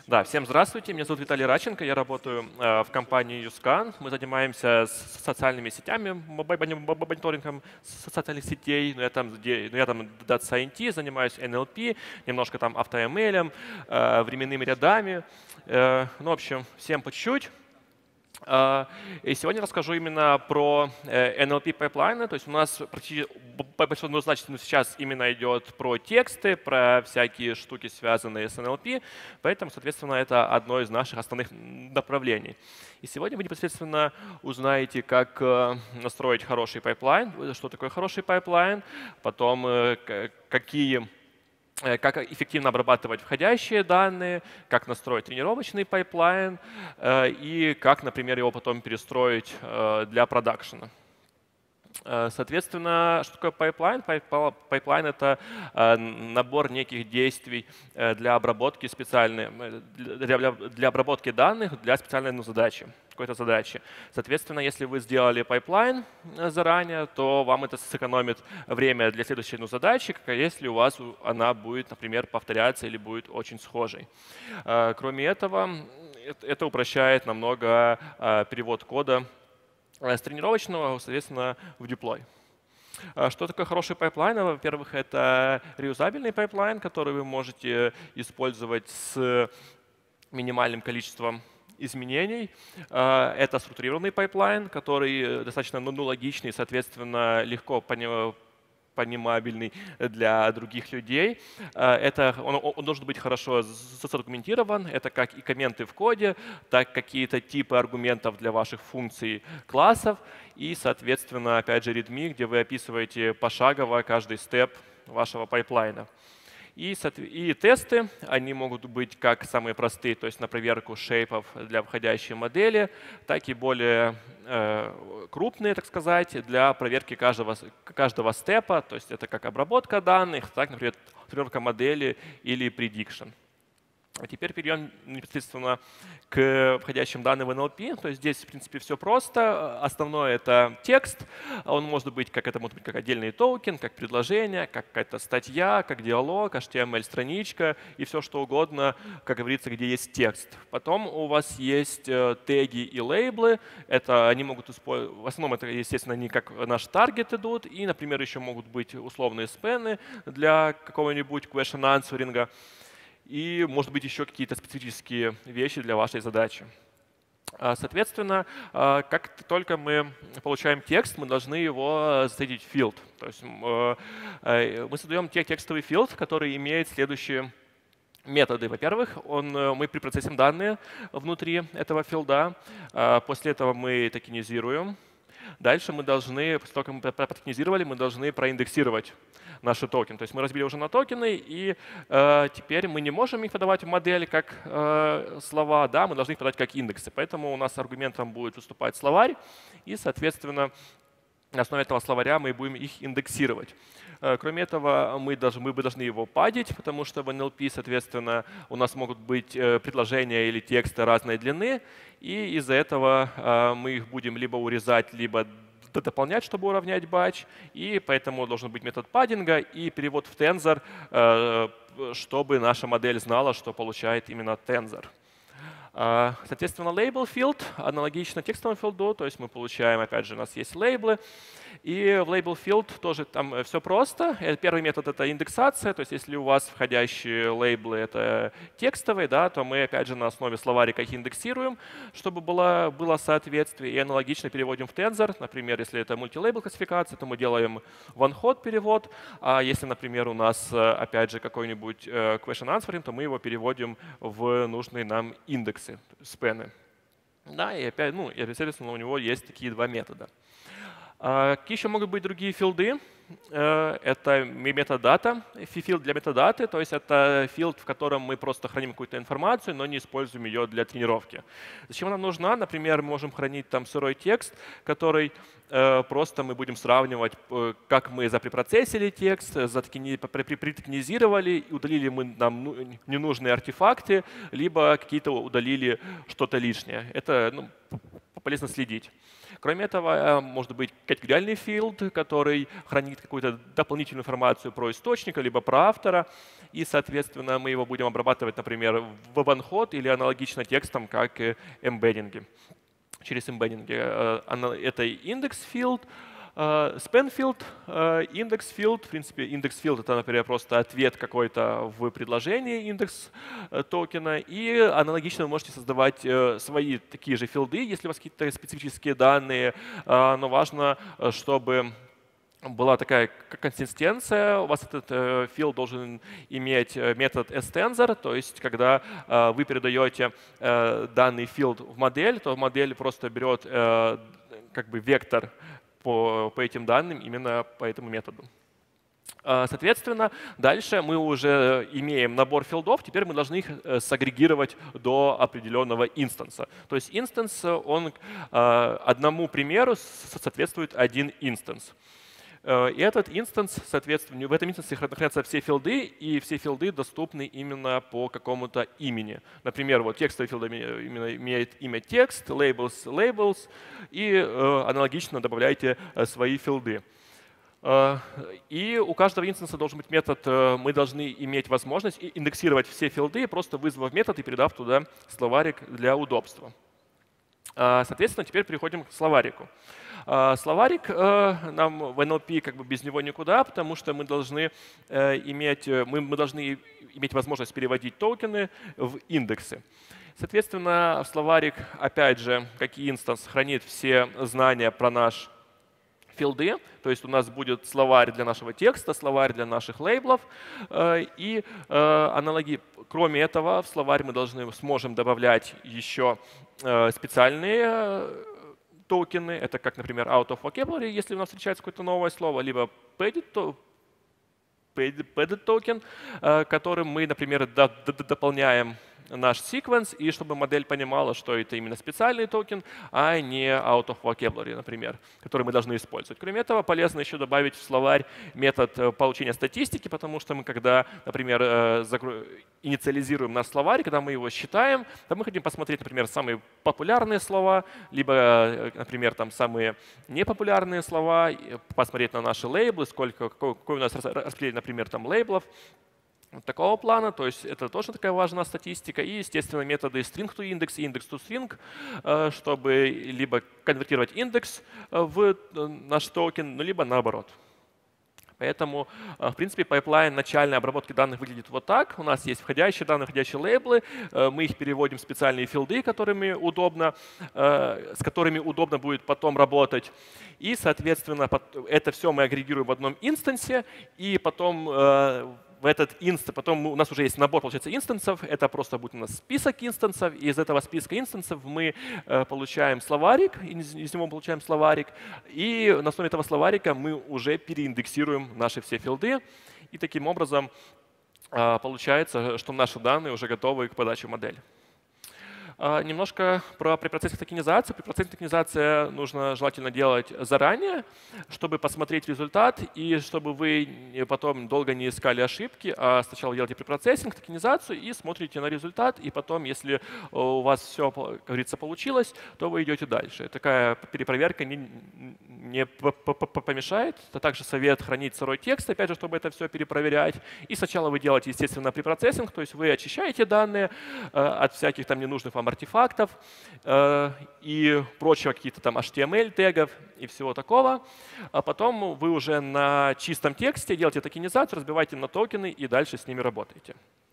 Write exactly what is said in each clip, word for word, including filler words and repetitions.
Да, всем здравствуйте, меня зовут Виталий Раченко, я работаю э, в компании YouScan. Мы занимаемся с социальными сетями, мониторингом социальных сетей. Ну, я там, где, ну, я там Data Scientist, занимаюсь эн эл пи, немножко там AutoML, э, временными рядами. Э, ну, в общем, всем по чуть-чуть. И сегодня расскажу именно про эн эл пи-пайплайны. То есть у нас практически большинство значительно сейчас именно идет про тексты, про всякие штуки, связанные с эн эл пи. Поэтому, соответственно, это одно из наших основных направлений. И сегодня вы непосредственно узнаете, как настроить хороший пайплайн, что такое хороший пайплайн, потом какие как эффективно обрабатывать входящие данные, как настроить тренировочный пайплайн и как, например, его потом перестроить для продакшена. Соответственно, что такое пайплайн? Пайплайн — это набор неких действий для обработки специальной, для, для обработки данных для специальной ну, задачи, какой-то задачи. Соответственно, если вы сделали пайплайн заранее, то вам это сэкономит время для следующей ну, задачи, если у вас она будет, например, повторяться или будет очень схожей. Кроме этого, это упрощает намного перевод кода с тренировочного, соответственно, в деплой. Что такое хороший пайплайн? Во-первых, это реюзабельный пайплайн, который вы можете использовать с минимальным количеством изменений. Это структурированный пайплайн, который достаточно ну, логичный, соответственно, легко понимать, понимабельный для других людей. Это, он, он должен быть хорошо задокументирован. Это как и комменты в коде, так какие-то типы аргументов для ваших функций классов и, соответственно, опять же, readme, где вы описываете пошагово каждый степ вашего пайплайна. И, и тесты, они могут быть как самые простые, то есть на проверку шейпов для входящей модели, так и более э, крупные, так сказать, для проверки каждого, каждого степа, то есть это как обработка данных, так, например, тренировка модели или prediction. А теперь перейдем непосредственно к входящим данным в эн эл пи. То есть здесь, в принципе, все просто. Основное — это текст. Он может быть как это может быть как отдельный токен, как предложение, как какая-то статья, как диалог, эйч ти эм эль-страничка и все что угодно, как говорится, где есть текст. Потом у вас есть теги и лейблы. Это они могут использовать. В основном это, естественно, они как наш таргет идут. И, например, еще могут быть условные спены для какого-нибудь question answering. И, может быть, еще какие-то специфические вещи для вашей задачи. Соответственно, как только мы получаем текст, мы должны его засетить в field. То есть мы создаем текстовый field, который имеет следующие методы. Во-первых, мы препроцессим данные внутри этого филда. После этого мы токенизируем. Дальше мы должны, после того, как мы протокенизировали, мы должны проиндексировать наши токены. То есть мы разбили уже на токены, и э, теперь мы не можем их подавать в модель как э, слова, да, мы должны их подать как индексы. Поэтому у нас аргументом будет выступать словарь, и, соответственно, на основе этого словаря мы будем их индексировать. Кроме этого, мы, даже, мы бы должны его падить, потому что в эн эл пи, соответственно, у нас могут быть предложения или тексты разной длины, и из-за этого мы их будем либо урезать, либо дополнять, чтобы уравнять батч, и поэтому должен быть метод паддинга и перевод в тензор, чтобы наша модель знала, что получает именно тензор. Соответственно, label field аналогично текстовому филду, то есть мы получаем, опять же, у нас есть лейблы, и в label field тоже там все просто. Первый метод — это индексация, то есть если у вас входящие лейблы — это текстовые, да, то мы, опять же, на основе словарика их индексируем, чтобы было, было соответствие, и аналогично переводим в тензор. Например, если это мультилейбл классификация, то мы делаем one-hot перевод, а если, например, у нас, опять же, какой-нибудь question answering, то мы его переводим в нужные нам индексы, спены. Да, и опять, ну, и, соответственно, у него есть такие два метода. Какие еще могут быть другие филды? Это метадата, филд для метадаты, то есть это филд, в котором мы просто храним какую-то информацию, но не используем ее для тренировки. Зачем она нужна? Например, мы можем хранить там сырой текст, который просто мы будем сравнивать, как мы запрепроцессили текст, притокенизировали, удалили мы нам ненужные артефакты, либо какие-то удалили что-то лишнее. Это, ну, полезно следить. Кроме этого, может быть категориальный field, который хранит какую-то дополнительную информацию про источника, либо про автора, и, соответственно, мы его будем обрабатывать, например, в one-hot или аналогично текстам, как эмбеддинги. Через эмбеддинги. Это индекс field, span field, индекс field. В принципе, индекс field — это, например, просто ответ какой-то в предложении индекс токена. И аналогично вы можете создавать свои такие же филды, если у вас какие-то специфические данные. Но важно, чтобы была такая консистенция. У вас этот field должен иметь метод stensor, то есть когда вы передаете данный field в модель, то модель просто берет как бы вектор по, по этим данным именно по этому методу. Соответственно, дальше мы уже имеем набор филдов, теперь мы должны их сагрегировать до определенного инстанса. То есть инстанс, он одному примеру соответствует один инстанс. И этот инстанс, соответственно, в этом инстансе хранятся все филды, и все филды доступны именно по какому-то имени. Например, вот текстовый филд именно имеет имя текст, labels, labels, и э, аналогично добавляете свои филды. И у каждого инстанса должен быть метод, мы должны иметь возможность индексировать все филды, просто вызвав метод и передав туда словарик для удобства. Соответственно, теперь переходим к словарику. Словарик нам в эн эл пи как бы без него никуда, потому что мы должны иметь, мы, мы должны иметь возможность переводить токены в индексы. Соответственно, словарик, опять же, как и инстанс, хранит все знания про наш филды, то есть у нас будет словарь для нашего текста, словарь для наших лейблов, и аналоги. Кроме этого, в словарь мы должны, сможем добавлять еще специальные токены. Это как, например, out of vocabulary, если у нас встречается какое-то новое слово, либо padded, padded токен, которым мы, например, дополняем наш sequence, и чтобы модель понимала, что это именно специальный токен, а не out of vocabulary, например, который мы должны использовать. Кроме этого, полезно еще добавить в словарь метод получения статистики, потому что мы, когда, например, инициализируем наш словарь, когда мы его считаем, то мы хотим посмотреть, например, самые популярные слова, либо, например, там самые непопулярные слова, посмотреть на наши лейблы, сколько, какой, какой у нас распределение, например, там лейблов. Вот такого плана, то есть это тоже такая важная статистика. И, естественно, методы string to index и index to string, чтобы либо конвертировать индекс в наш токен, ну, либо наоборот. Поэтому, в принципе, пайплайн начальной обработки данных выглядит вот так. У нас есть входящие данные, входящие лейблы. Мы их переводим в специальные филды, которыми удобно, с которыми удобно будет потом работать. И, соответственно, это все мы агрегируем в одном инстансе, и потом в этот инстанс, потом у нас уже есть набор, получается, инстансов. Это просто будет у нас список инстансов. И из этого списка инстансов мы э, получаем словарик, из, из него мы получаем словарик. И на основе этого словарика мы уже переиндексируем наши все филды. И таким образом э, получается, что наши данные уже готовы к подаче в модель. Немножко про препроцессинг токенизацию. Препроцессинг токенизация нужно желательно делать заранее, чтобы посмотреть результат и чтобы вы потом долго не искали ошибки, а сначала делаете препроцессинг, токенизацию и смотрите на результат, и потом, если у вас все, как говорится, получилось, то вы идете дальше. Такая перепроверка не, не помешает. Это также совет хранить сырой текст, опять же, чтобы это все перепроверять. И сначала вы делаете, естественно, препроцессинг, то есть вы очищаете данные от всяких там ненужных вам артефактов э, и прочего, каких-то там эйч ти эм эль-тегов и всего такого. А потом вы уже на чистом тексте делаете токенизацию, разбиваете на токены и дальше с ними работаете.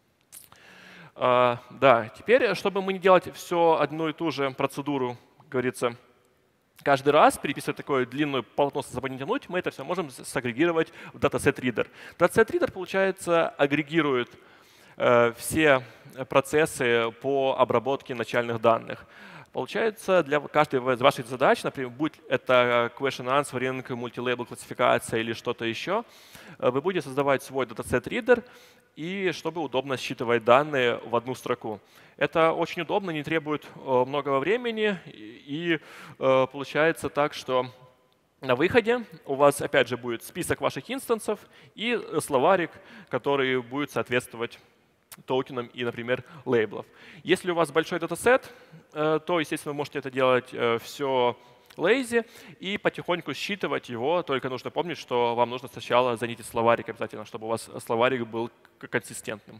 Э, да, теперь, чтобы мы не делать все одну и ту же процедуру, как говорится, каждый раз переписывать такое длинное полотно, с собой не тянуть, мы это все можем сагрегировать в датасет ридер. Датасет ридер, получается, агрегирует все процессы по обработке начальных данных. Получается, для каждой из ваших задач, например, будь это question answering, multi-label классификация или что-то еще, вы будете создавать свой датасет ридер, и чтобы удобно считывать данные в одну строку. Это очень удобно, не требует много времени, и получается так, что на выходе у вас, опять же, будет список ваших инстансов и словарик, который будет соответствовать токенов и, например, лейблов. Если у вас большой датасет, то, естественно, вы можете это делать все lazy и потихоньку считывать его, только нужно помнить, что вам нужно сначала занять словарик обязательно, чтобы у вас словарик был консистентным.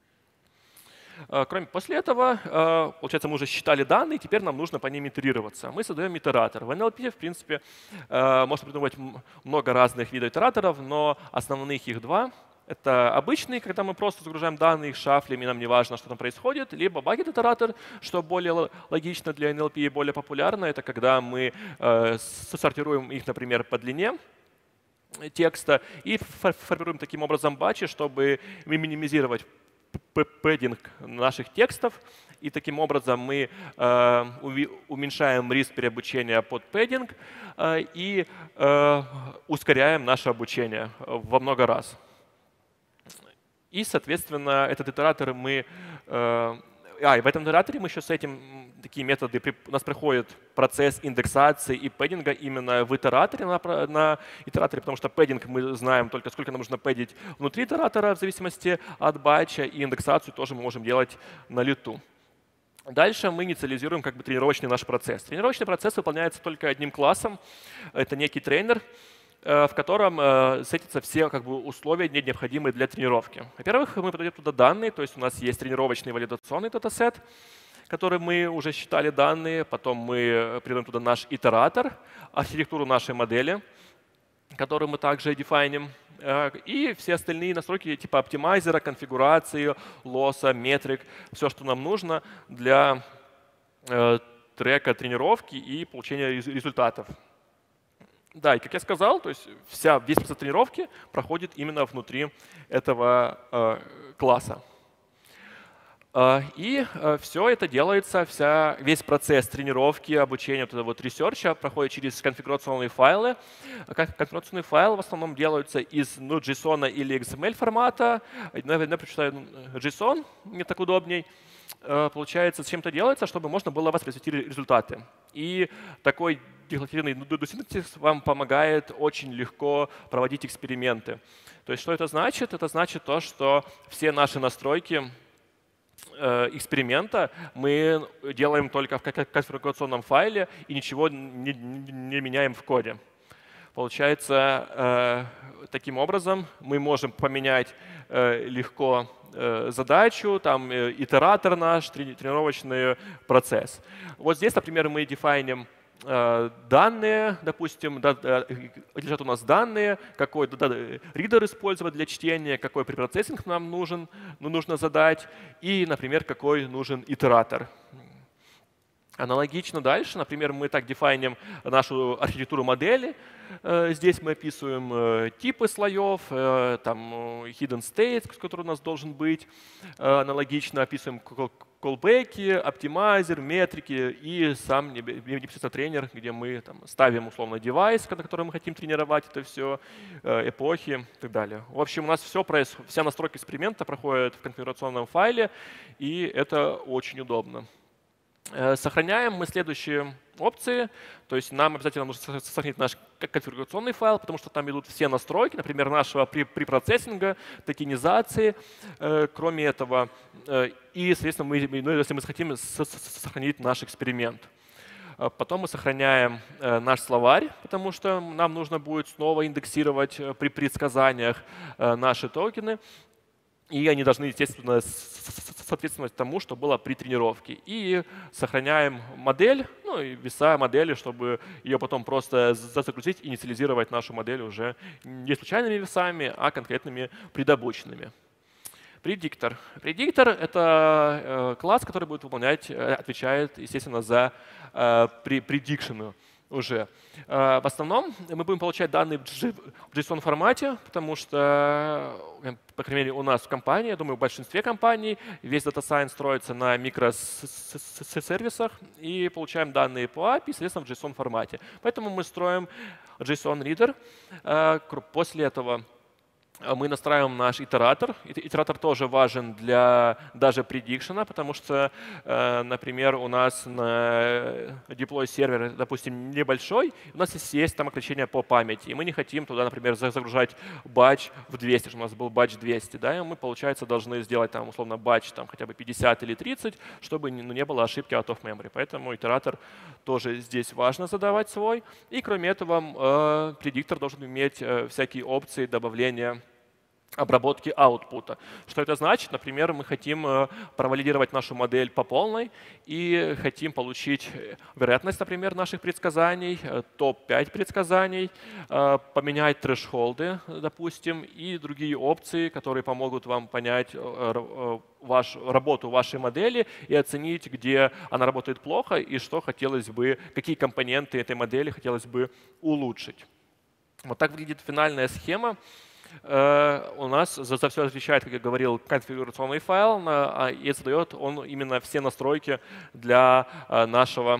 Кроме после этого, получается, мы уже считали данные, теперь нам нужно по ним итерироваться. Мы создаем итератор. В эн эл пи, в принципе, можно придумать много разных видов итераторов, но основных их два. Это обычный, когда мы просто загружаем данные, шафлим, и нам не важно, что там происходит, либо bucket-итератор, что более логично для эн эл пи и более популярно. Это когда мы э, сортируем их, например, по длине текста и формируем таким образом батчи, чтобы минимизировать пэддинг наших текстов. И таким образом мы э, уменьшаем риск переобучения под пэддинг э, и э, ускоряем наше обучение во много раз. И, соответственно, этот итератор мы… Э, а, и в этом итераторе мы еще с этим такие методы… У нас проходит процесс индексации и пэддинга именно в итераторе, на, на итераторе, потому что пэддинг мы знаем только, сколько нам нужно пэддить внутри итератора в зависимости от батча, и индексацию тоже мы можем делать на лету. Дальше мы инициализируем как бы тренировочный наш процесс. Тренировочный процесс выполняется только одним классом. Это некий тренер, в котором э, сетятся все как бы, условия, необходимые для тренировки. Во-первых, мы подаем туда данные, то есть у нас есть тренировочный валидационный датасет, который мы уже считали данные, потом мы придаем туда наш итератор, архитектуру нашей модели, которую мы также дефайним, э, и все остальные настройки типа оптимайзера, конфигурации, лосса, метрик, все, что нам нужно для э, трека тренировки и получения результатов. Да, и как я сказал, то есть вся, весь процесс тренировки проходит именно внутри этого э, класса. Э, и э, все это делается, вся, весь процесс тренировки, обучения, вот этого вот ресерча проходит через конфигурационные файлы. Конфигурационные файлы в основном делаются из ну, JSON или икс эм эль формата. Наверное, прочитаю JSON, мне так удобней. Получается, зачем это делается, чтобы можно было воспроизвести результаты. И такой декларативный додо-синтаксис вам помогает очень легко проводить эксперименты. То есть что это значит? Это значит то, что все наши настройки э, эксперимента мы делаем только в конфигурационном файле и ничего не, не, не меняем в коде. Получается, э, таким образом мы можем поменять э, легко э, задачу, там, э, итератор наш, тренировочный процесс. Вот здесь, например, мы дефайним э, данные, допустим, да, э, лежат у нас данные, какой да, ридер использовать для чтения, какой препроцессинг нам нужен, ну, нужно задать, и, например, какой нужен итератор. Аналогично дальше, например, мы так дефайним нашу архитектуру модели. Здесь мы описываем типы слоев, там hidden state, который у нас должен быть. Аналогично описываем callback, оптимайзер, метрики и сам непосредственно тренер, где мы там, ставим условно девайс, на который мы хотим тренировать это все, эпохи и так далее. В общем, у нас все происходит, вся настройка эксперимента проходит в конфигурационном файле, и это очень удобно. Сохраняем мы следующие опции, то есть нам обязательно нужно сохранить наш конфигурационный файл, потому что там идут все настройки, например, нашего препроцессинга, токенизации, кроме этого. И, соответственно, мы, ну, если мы хотим сохранить наш эксперимент. Потом мы сохраняем наш словарь, потому что нам нужно будет снова индексировать при предсказаниях наши токены. И они должны, естественно, соответствовать тому, что было при тренировке. И сохраняем модель, ну и веса модели, чтобы ее потом просто загрузить, инициализировать нашу модель уже не случайными весами, а конкретными предобученными. Предиктор. Предиктор — это класс, который будет выполнять, отвечает, естественно, за предикшены уже. В основном мы будем получать данные в JSON формате, потому что, по крайней мере, у нас в компании, я думаю, в большинстве компаний весь Data Science строится на микросервисах и получаем данные по эй пи ай, соответственно, в JSON формате. Поэтому мы строим JSON-reader. После этого мы настраиваем наш итератор. Итератор тоже важен для даже предикшена, потому что, например, у нас на deploy сервер, допустим, небольшой, у нас есть там ограничения по памяти, и мы не хотим туда, например, загружать батч в двести, чтобы у нас был батч двести, да, и мы, получается, должны сделать там условно батч там хотя бы пятьдесят или тридцать, чтобы не было ошибки out of memory. Поэтому итератор тоже здесь важно задавать свой. И кроме этого, предиктор должен иметь всякие опции добавления обработки аутпута. Что это значит? Например, мы хотим провалидировать нашу модель по полной и хотим получить вероятность, например, наших предсказаний, топ пять предсказаний, поменять трэшхолды, допустим, и другие опции, которые помогут вам понять ваш, работу вашей модели и оценить, где она работает плохо и что хотелось бы, какие компоненты этой модели хотелось бы улучшить. Вот так выглядит финальная схема. Uh, у нас за, за все отвечает, как я говорил, конфигурационный файл, uh, и задает он именно все настройки для uh, нашего,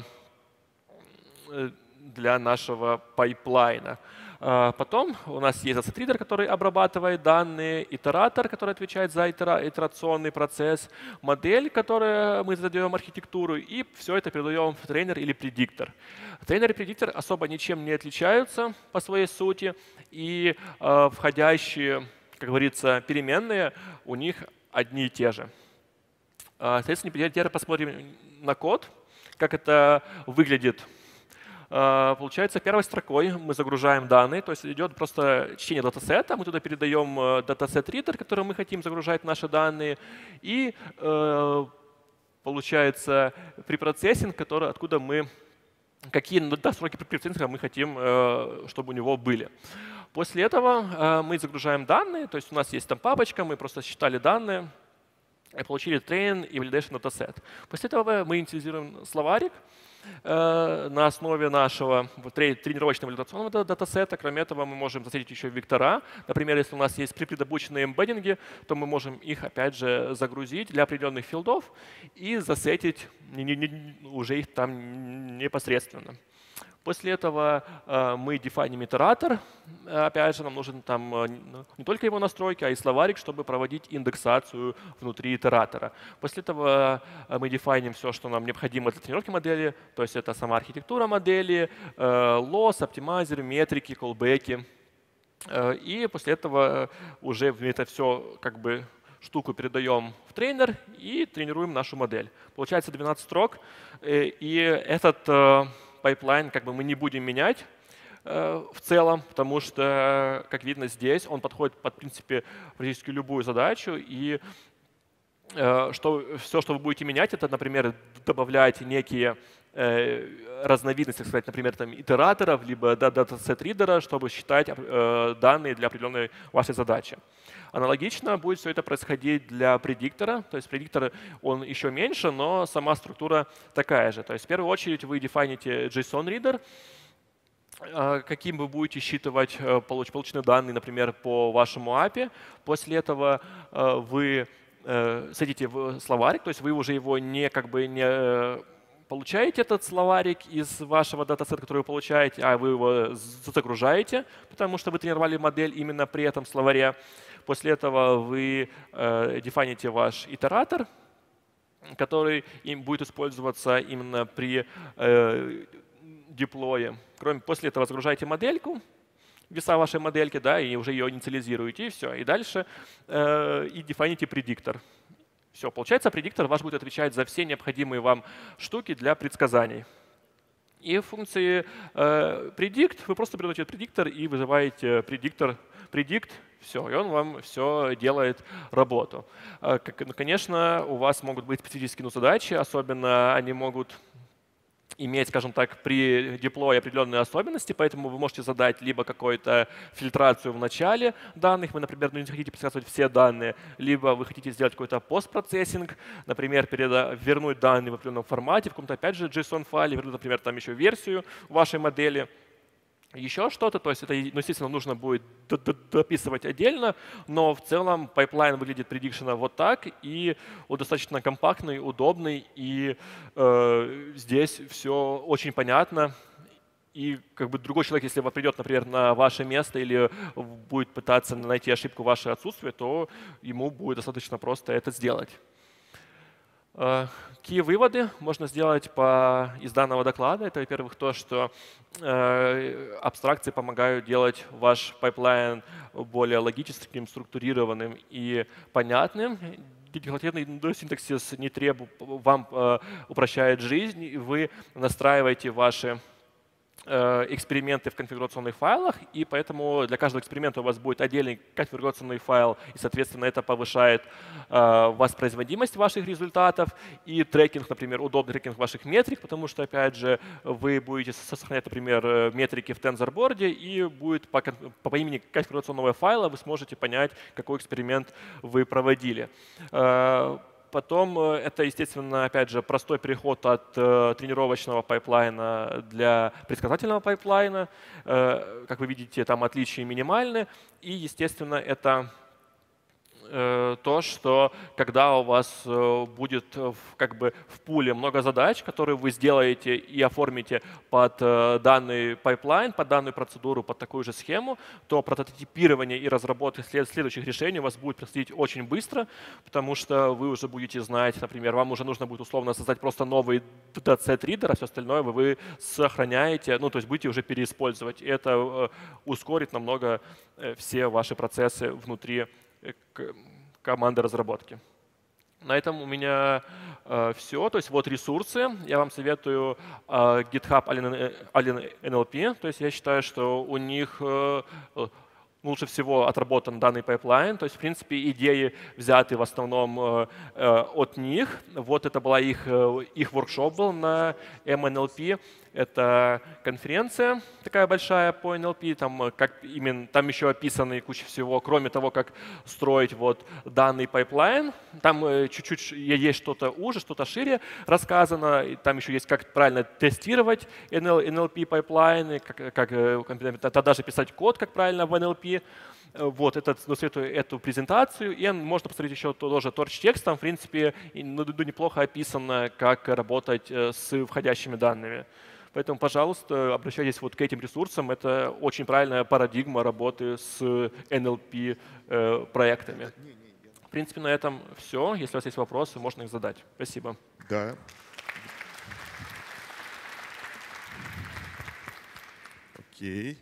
для нашего пайплайна. Uh, потом у нас есть asset-reader, который обрабатывает данные, итератор, который отвечает за itera итерационный процесс, модель, которую мы задаем архитектуру, и все это передаем в трейнер или предиктор. Трейнер и предиктор особо ничем не отличаются по своей сути, и э, входящие, как говорится, переменные у них одни и те же. Э, соответственно, теперь посмотрим на код, как это выглядит. Э, получается, первой строкой мы загружаем данные, то есть идет просто чтение датасета, мы туда передаем датасет-ридер, который мы хотим загружать наши данные, и э, получается препроцессинг, который, откуда мы какие настройки препроцессинга мы хотим, чтобы у него были. После этого мы загружаем данные, то есть у нас есть там папочка, мы просто считали данные, и получили train и validation dataset. После этого мы инициализируем словарик на основе нашего тренировочного валидационного датасета. Кроме этого, мы можем засетить еще вектора. Например, если у нас есть предобученные эмбеддинги, то мы можем их, опять же, загрузить для определенных филдов и засетить уже их там непосредственно. После этого э, мы дефайним итератор. Опять же, нам нужен там не только его настройки, а и словарик, чтобы проводить индексацию внутри итератора. После этого мы дефайним все, что нам необходимо для тренировки модели, то есть это сама архитектура модели, э, loss, оптимайзер, метрики, колбеки. Э, и после этого уже это все как бы штуку передаем в трейнер и тренируем нашу модель. Получается двенадцать строк, и этот пайплайн как бы мы не будем менять э, в целом, потому что, как видно здесь, он подходит под, в принципе, практически любую задачу. И э, что, все, что вы будете менять, это, например, добавлять некие э, разновидности, так сказать, например, там, итераторов, либо датасет-ридера, чтобы считать э, данные для определенной вашей задачи. Аналогично будет все это происходить для предиктора. То есть предиктор, он еще меньше, но сама структура такая же. То есть в первую очередь вы дефайните JSON-ридер, каким вы будете считывать полученные данные, например, по вашему эй пи ай. После этого вы садите в словарик, то есть вы уже его не как бы не получаете этот словарик из вашего датасета, который вы получаете, а вы его загружаете, потому что вы тренировали модель именно при этом словаре. После этого вы э, дефайните ваш итератор, который им будет использоваться именно при э, деплое. Кроме, после этого загружаете модельку, веса вашей модельки, да, и уже ее инициализируете, и все. И дальше э, и дефайните предиктор. Все, получается, предиктор ваш будет отвечать за все необходимые вам штуки для предсказаний. И в функции э, predict вы просто берете предиктор и вызываете предиктор predict, все, и он вам все делает работу. Э, как, ну, конечно, у вас могут быть специфические ну, задачи, особенно они могут иметь, скажем так, при деплое определенные особенности, поэтому вы можете задать либо какую-то фильтрацию в начале данных, вы, например, ну, не хотите предсказывать все данные, либо вы хотите сделать какой-то постпроцессинг, например, переда- вернуть данные в определенном формате, в каком-то, опять же, JSON-файле, вернуть, например, там еще версию вашей модели, еще что-то, то есть это, ну, естественно, нужно будет дописывать отдельно, но в целом пайплайн выглядит предикшена вот так, и он достаточно компактный, удобный, и э, здесь все очень понятно и как бы другой человек, если придет, например, на ваше место или будет пытаться найти ошибку в ваше отсутствие, то ему будет достаточно просто это сделать. Какие выводы можно сделать по, из данного доклада? Это, во-первых, то, что э, абстракции помогают делать ваш пайплайн более логическим, структурированным и понятным. Декларативный синтаксис не требует, вам э, упрощает жизнь, и вы настраиваете ваши эксперименты в конфигурационных файлах, и поэтому для каждого эксперимента у вас будет отдельный конфигурационный файл, и, соответственно, это повышает э, воспроизводимость ваших результатов и трекинг, например, удобный трекинг ваших метрик, потому что, опять же, вы будете сохранять, например, метрики в TensorBoard, и будет по, по имени конфигурационного файла вы сможете понять, какой эксперимент вы проводили. Э, Потом это, естественно, опять же, простой переход от э, тренировочного пайплайна для предсказательного пайплайна. Э, как вы видите, там отличия минимальны. И, естественно, это э, то, что когда у вас э, будет в, как бы в пуле много задач, которые вы сделаете и оформите под э, данный пайплайн, под данную процедуру, под такую же схему, то прототипирование и разработка след следующих решений у вас будет происходить очень быстро, потому что вы уже будете знать, например, вам уже нужно будет условно создать просто новый датасет-ридер, а все остальное вы, вы сохраняете, ну то есть будете уже переиспользовать. И это э, ускорит намного э, все ваши процессы внутри команды разработки. На этом у меня э, все. То есть вот ресурсы. Я вам советую э, GitHub Alien эн эл пи. То есть я считаю, что у них э, лучше всего отработан данный пайплайн. То есть, в принципе, идеи взяты в основном э, э, от них. Вот это была их, э, их воркшоп был на эм эн эл пи. Это конференция такая большая по эн эл пи, там, как именно, там еще описаны куча всего, кроме того, как строить вот данный пайплайн. Там чуть-чуть есть что-то уже, что-то шире рассказано. И там еще есть, как правильно тестировать эн эл пи пайплайны, как, как даже писать код, как правильно в эн эл пи. Вот, это, эту презентацию, и можно посмотреть еще тоже торч-текст, там, в принципе, неплохо описано, как работать с входящими данными. Поэтому, пожалуйста, обращайтесь вот к этим ресурсам. Это очень правильная парадигма работы с эн эл пи э, проектами. В принципе, на этом все. Если у вас есть вопросы, можно их задать. Спасибо. Да. Окей.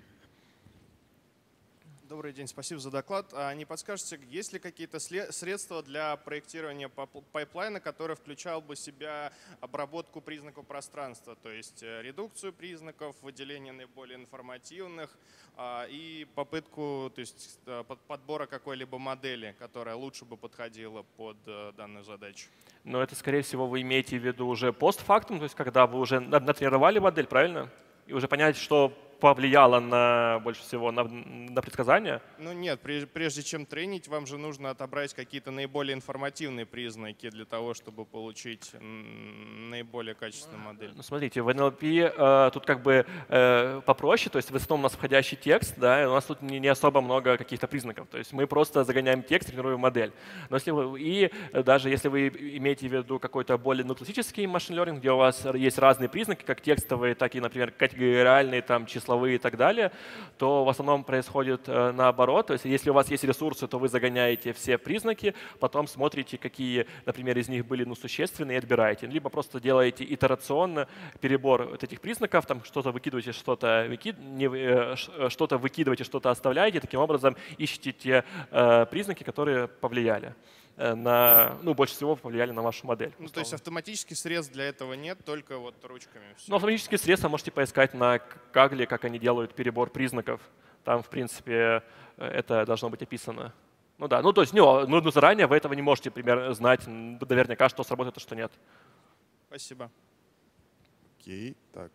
Добрый день, спасибо за доклад. А не подскажете, есть ли какие-то средства для проектирования пайплайна, который включал бы в себя обработку признаков пространства, то есть редукцию признаков, выделение наиболее информативных и попытку, то есть подбора какой-либо модели, которая лучше бы подходила под данную задачу? Но это, скорее всего, вы имеете в виду уже постфактум, то есть когда вы уже натренировали модель, правильно? И уже понять, что повлияло на, больше всего на, на предсказания? Ну нет, прежде, прежде чем тренить, вам же нужно отобрать какие-то наиболее информативные признаки для того, чтобы получить наиболее качественную модель. Ну, смотрите, в эн эл пи э, тут как бы э, попроще, то есть в основном у нас входящий текст, да, и у нас тут не, не особо много каких-то признаков, то есть мы просто загоняем текст, тренируем модель. Но если вы, и даже если вы имеете в виду какой-то более ну, классический машин learning, где у вас есть разные признаки, как текстовые, так и, например, категориальные, там, числовые и так далее, то в основном происходит э, наоборот. То есть если у вас есть ресурсы, то вы загоняете все признаки, потом смотрите, какие, например, из них были ну, существенные, и отбираете. Либо просто делаете итерационно перебор вот этих признаков, там что-то выкидываете, что-то выкид... э, что-то выкидываете, что-то оставляете. Таким образом ищете те э, признаки, которые повлияли на, ну, больше всего повлияли на вашу модель. Ну, то есть автоматических средств для этого нет, только вот ручками. Все. Ну, автоматические средства можете поискать на Kaggle, как они делают перебор признаков. Там, в принципе, это должно быть описано. Ну да, ну то есть ну, ну, заранее вы этого не можете примерно знать наверняка, что сработает, а что нет. Спасибо. Окей, так.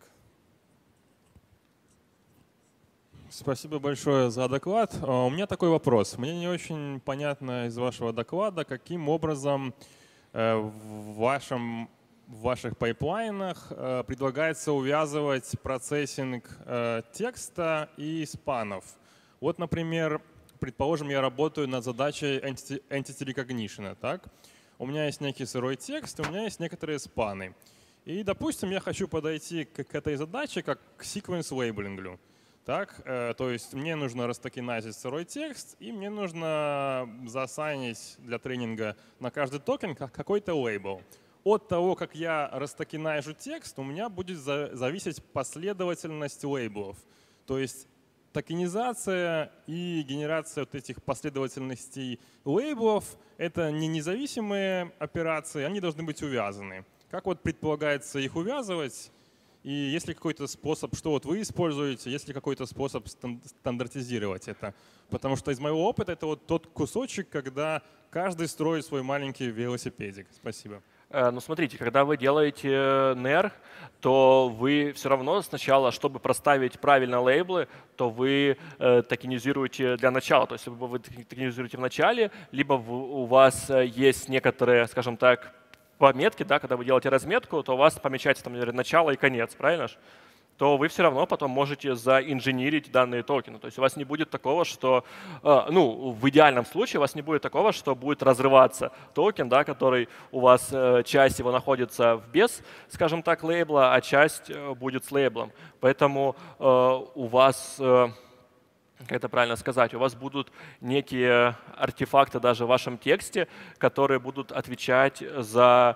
Спасибо большое за доклад. У меня такой вопрос. Мне не очень понятно из вашего доклада, каким образом в, вашем, в ваших пайплайнах предлагается увязывать процессинг текста и спанов. Вот, например, предположим, я работаю над задачей entity, entity recognition. Так? У меня есть некий сырой текст, у меня есть некоторые спаны. И, допустим, я хочу подойти к, к этой задаче как к секвенс-лейблингу. Так, э, то есть мне нужно растокенизить сырой текст, и мне нужно заасайнить для тренинга на каждый токен какой-то лейбл. От того, как я растокенайжу текст, у меня будет за, зависеть последовательность лейблов. То есть токенизация и генерация вот этих последовательностей лейблов — это не независимые операции, они должны быть увязаны. Как вот предполагается их увязывать? И есть ли какой-то способ, что вот вы используете, есть ли какой-то способ стандартизировать это? Потому что из моего опыта это вот тот кусочек, когда каждый строит свой маленький велосипедик. Спасибо. Ну, смотрите, когда вы делаете нер, то вы все равно сначала, чтобы проставить правильно лейблы, то вы э, токенизируете для начала. То есть либо вы токенизируете в начале, либо в, у вас есть некоторые, скажем так, пометки, да, когда вы делаете разметку, то у вас помечается там, например, начало и конец, правильно же? То вы все равно потом можете заинженерить данные токены. То есть у вас не будет такого, что, ну, в идеальном случае у вас не будет такого, что будет разрываться токен, да, который у вас, часть его находится без, скажем так, лейбла, а часть будет с лейблом. Поэтому у вас, как это правильно сказать, у вас будут некие артефакты даже в вашем тексте, которые будут отвечать за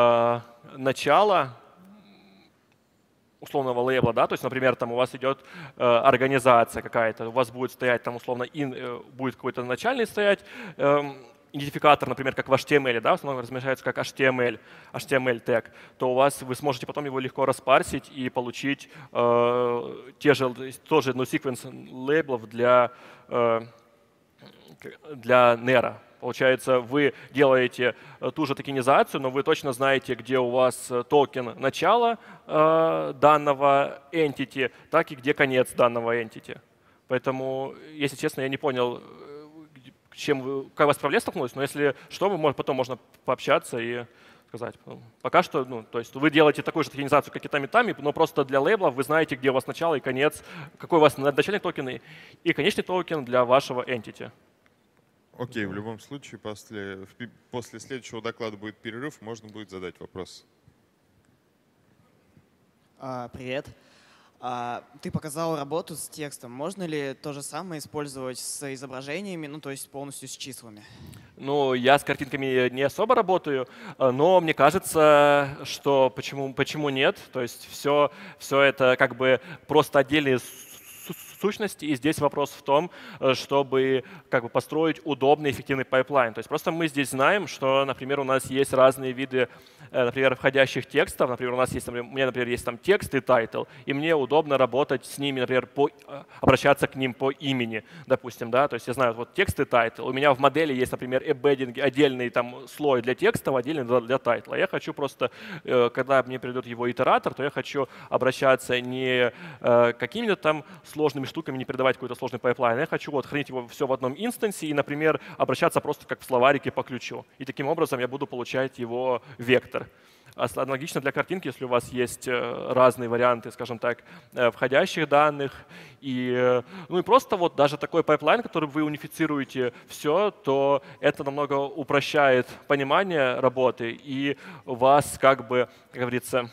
начало условного лейбла, да, то есть, например, там у вас идет э, организация какая-то, у вас будет стоять там условно in, э, будет какой-то начальный стоять э, идентификатор, например, как в эйч ти эм эль, да, в основном размещается как эйч ти эм эль, эйч ти эм эль тег, то у вас вы сможете потом его легко распарсить и получить э, те же тоже ну, секвенс лейблов для э, для нера. Получается, вы делаете ту же токенизацию, но вы точно знаете, где у вас токен начала э, данного entity, так и где конец данного entity. Поэтому, если честно, я не понял, чем вы, как у вас проблема столкнулась, но если что, вы, потом можно пообщаться и сказать. Пока что, ну, то есть вы делаете такую же токенизацию, как и там, и там, но просто для лейблов вы знаете, где у вас начало и конец, какой у вас начальный токен и конечный токен для вашего entity. Окей, в любом случае, после, после следующего доклада будет перерыв, можно будет задать вопрос. А, привет. А, ты показал работу с текстом. Можно ли то же самое использовать с изображениями, ну то есть полностью с числами? Ну, я с картинками не особо работаю, но мне кажется, что почему, почему нет? То есть все, все это как бы просто отдельные сущности, и здесь вопрос в том, чтобы как бы построить удобный, эффективный пайплайн. То есть просто мы здесь знаем, что, например, у нас есть разные виды, например, входящих текстов. Например, у нас есть, например, у меня, например, есть там текст и тайтл, и мне удобно работать с ними, например, по, обращаться к ним по имени, допустим, да. То есть я знаю, вот текст и тайтл. У меня в модели есть, например, эмбеддинг, отдельный там слой для текста, отдельный для, для тайтла. Я хочу просто, когда мне придет его итератор, то я хочу обращаться не какими-то там сложными штуками, не передавать какой-то сложный пайплайн. Я хочу вот хранить его все в одном инстансе и, например, обращаться просто как в словарике по ключу. И таким образом я буду получать его вектор. Аналогично для картинки, если у вас есть разные варианты, скажем так, входящих данных, и, ну и просто вот даже такой пайплайн, который вы унифицируете все, то это намного упрощает понимание работы и вас как бы, как говорится,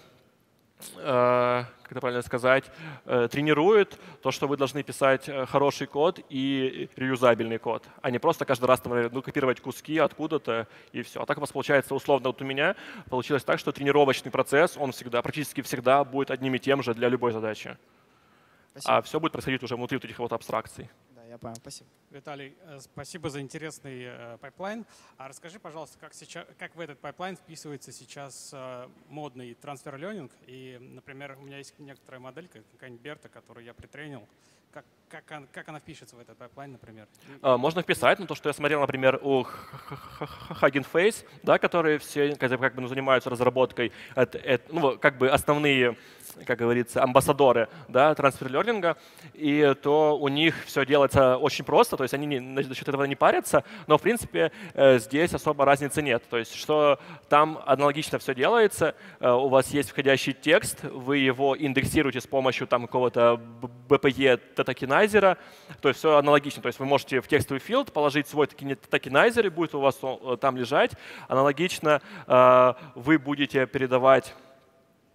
как это правильно сказать, тренирует то, что вы должны писать хороший код и реюзабельный код, а не просто каждый раз там, ну, копировать куски откуда-то и все. А так у вас получается, условно, вот у меня получилось так, что тренировочный процесс, он всегда, практически всегда будет одним и тем же для любой задачи. Спасибо. А все будет происходить уже внутри вот этих вот абстракций. Я понял, спасибо. Виталий, спасибо за интересный э, пайплайн. А расскажи, пожалуйста, как, сейчас, как в этот пайплайн вписывается сейчас э, модный трансфер-ленинг? И, например, у меня есть некоторая моделька, какая-нибудь Берта, которую я притренил. Как, как, он, как она впишется в этот пайплайн, например? Можно вписать, но то, что я смотрел, например, у Hugging Face, да, которые все как бы, ну, занимаются разработкой, это, это, ну, как бы основные, как говорится, амбассадоры, да, трансфер-лернинга, и то у них все делается очень просто, то есть они не, насчет этого не парятся, но, в принципе, здесь особо разницы нет. То есть что там аналогично все делается, у вас есть входящий текст, вы его индексируете с помощью там какого-то би пи и токенайзера, то есть все аналогично. То есть вы можете в текстовый филд положить свой токенайзер, и будет у вас там лежать. Аналогично вы будете передавать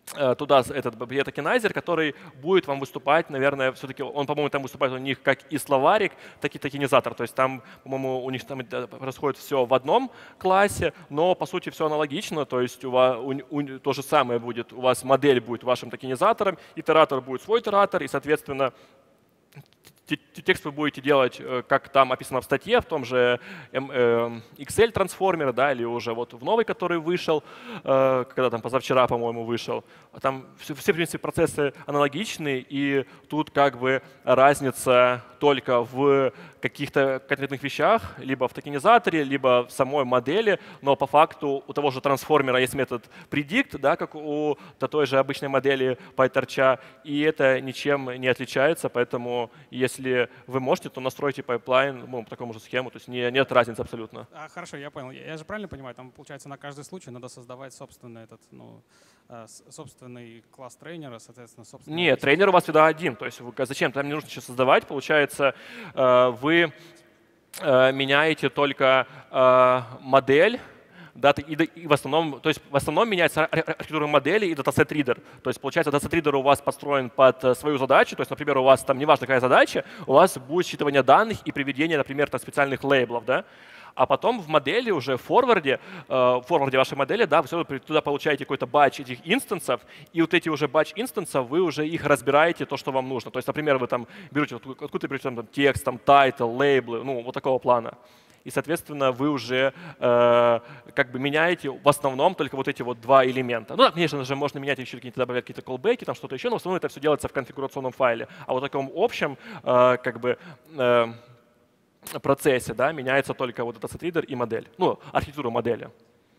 туда этот бета-токенайзер, который будет вам выступать, наверное, все-таки, он, по-моему, там выступает у них как и словарик, так и токенизатор. То есть там, по-моему, у них там происходит все в одном классе, но по сути все аналогично. То есть у вас у, у, то же самое будет, у вас модель будет вашим токенизатором, итератор будет свой итератор, и, соответственно, текст вы будете делать, как там описано в статье, в том же икс эль-трансформере, да, или уже вот в новый, который вышел, когда там позавчера, по-моему, вышел. Там все, все, в принципе, процессы аналогичны, и тут как бы разница только в каких-то конкретных вещах, либо в токенизаторе, либо в самой модели, но по факту у того же трансформера есть метод predict, да, как у той же обычной модели PyTorch, и это ничем не отличается, поэтому если вы можете, то настройте пайплайн ну, по такому же схему, то есть не, нет разницы абсолютно. А, хорошо, я понял. Я же правильно понимаю, там получается на каждый случай надо создавать собственный этот, ну, собственный класс трейнера, соответственно, собственный. Нет, трейнер у вас всегда один, то есть вы, зачем? Там не нужно еще создавать, получается, вы меняете только модель, да, и, и в основном, то есть в основном меняется архитектура модели и датасет ридер. То есть получается датасет ридер у вас построен под свою задачу. То есть, например, у вас там неважно какая задача, у вас будет считывание данных и приведение, например, там, специальных лейблов, да. А потом в модели уже в форварде, э, в форварде вашей модели, да, вы все туда получаете какой-то батч этих инстансов, и вот эти уже батч инстансов, вы уже их разбираете, то, что вам нужно. То есть, например, вы там берете, откуда берете там, текст, там, тайтл, лейблы, ну, вот такого плана. И, соответственно, вы уже э, как бы меняете в основном только вот эти вот два элемента. Ну, конечно же, можно менять еще какие-то, добавлять какие-то callback, там что-то еще, но в основном это все делается в конфигурационном файле. А вот в таком общем, э, как бы, э, процессе, да, меняется только вот этот сет-ридер и модель, ну, архитектура модели.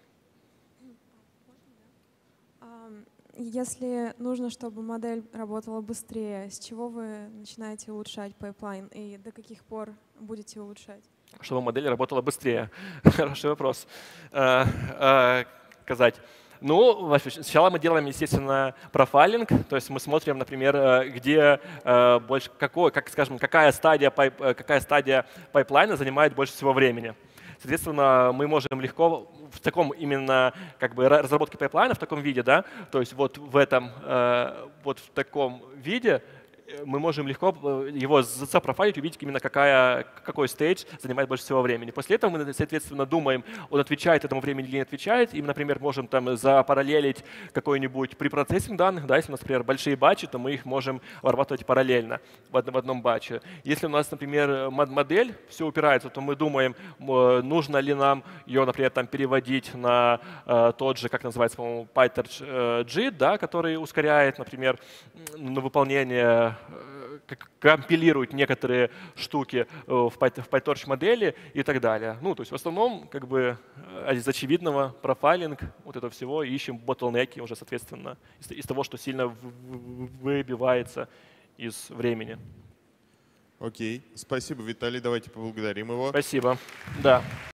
Если нужно, чтобы модель работала быстрее, с чего вы начинаете улучшать пайплайн и до каких пор будете улучшать? Чтобы модель работала быстрее. Хороший вопрос. Э, э, сказать. Ну, сначала мы делаем, естественно, профайлинг, то есть мы смотрим, например, где э, больше, какой, как, скажем, какая стадия, пайп, какая стадия пайплайна занимает больше всего времени. Соответственно, мы можем легко в таком именно как бы разработке пайплайна в таком виде, да, то есть вот в этом, э, вот в таком виде мы можем легко его запрофайлить, увидеть именно какая, какой стейдж занимает больше всего времени. После этого мы, соответственно, думаем, он отвечает этому времени или не отвечает. И, например, можем там запараллелить какой-нибудь препроцессинг данных. Да, если у нас, например, большие батчи, то мы их можем обрабатывать параллельно в одном, в одном батче. Если у нас, например, модель все упирается, то мы думаем, нужно ли нам ее, например, там, переводить на э, тот же, как называется, по-моему, PyTorch э, джит, да, который ускоряет, например, на выполнение, компилирует некоторые штуки в PyTorch модели и так далее. Ну, то есть в основном, как бы, из очевидного профайлинг вот этого всего ищем ботлнеки уже, соответственно, из, из того, что сильно выбивается из времени. Окей. Спасибо, Виталий. Давайте поблагодарим его. Спасибо. Да.